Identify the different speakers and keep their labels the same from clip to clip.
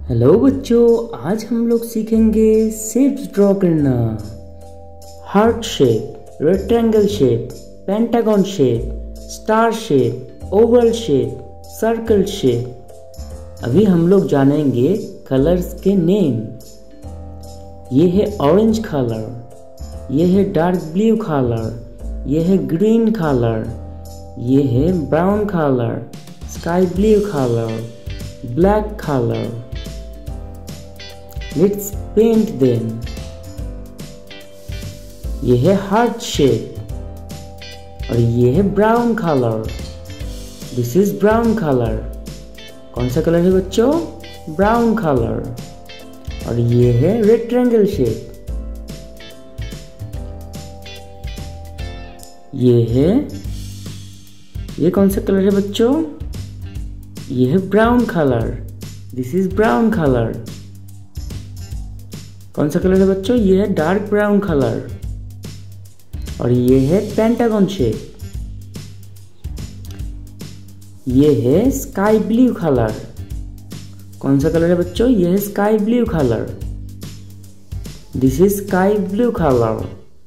Speaker 1: Hello बच्चों, आज हम लोग सीखेंगे शेप्स ड्रॉ करना। Heart shape, rectangle shape, pentagon shape, star shape, oval shape, circle shape. अभी हम लोग जानेंगे कलर्स के नेम। ये है ऑरेंज कलर, ये है डार्क ब्लू कलर, ये है ग्रीन कलर, ये है brown colour, sky blue colour, black colour. Let's paint them. ये है हार्ट शेप और ये है brown colour. This is brown colour. कौन सा कलर है बच्चों? Brown colour. और ये है रेक्टेंगल शेप। ये कौन सा कलर है बच्चों? ये है brown colour. This is brown colour. कौन सा कलर है बच्चों? ये है डार्क ब्राउन कलर। और ये है पेंटागन शेप। ये है स्काई ब्लू कलर। कौन सा कलर है बच्चों? ये है sky blue colour. This is sky blue colour.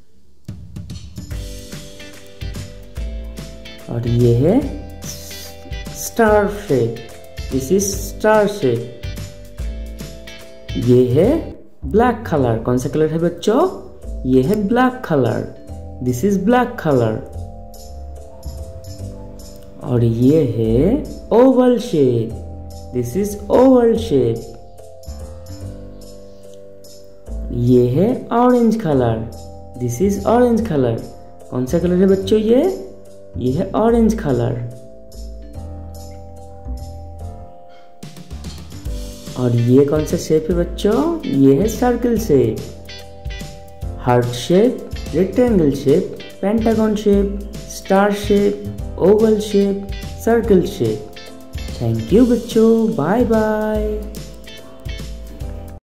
Speaker 1: और ये है star shape. This is star shape. ये है ब्लैक कलर। कौन सा कलर है बच्चों? ये है black colour. This is black colour. और ये है oval shape. This is oval shape. ये है orange colour. This is orange colour. कौन सा कलर है बच्चों? ये है ऑरेंज कलर। और ये कौन सा शेप है बच्चों? ये है circle shape. Heart shape, rectangle shape, pentagon shape, star shape, oval shape, circle shape. Thank you बच्चों, बाय बाय।